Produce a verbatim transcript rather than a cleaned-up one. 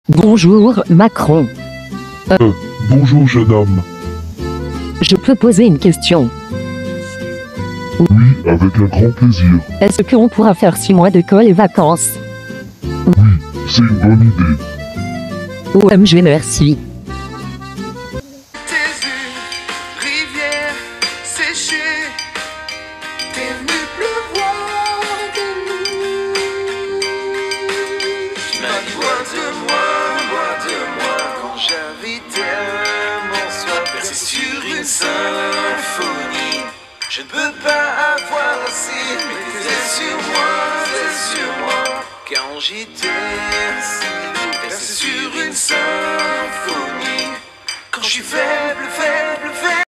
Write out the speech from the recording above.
Bonjour, Macron. Euh, bonjour jeune homme. Je peux poser une question. Oui, avec un grand plaisir. Est-ce qu'on pourra faire six mois de colle et vacances? Oui, c'est une bonne idée. O M G, merci. Tes yeux, rivière séchée, t'es venu pleuvoir de nous. Tu m'as dit bois de moi, bois de moi, quand j'avais tellement soif. Percé sur une symphonie, je ne peux pas avoir assez, mais t'es sur moi, t'es sur moi, quand j'étais si lourd. Percé sur une symphonie, quand je suis faible, faible, faible.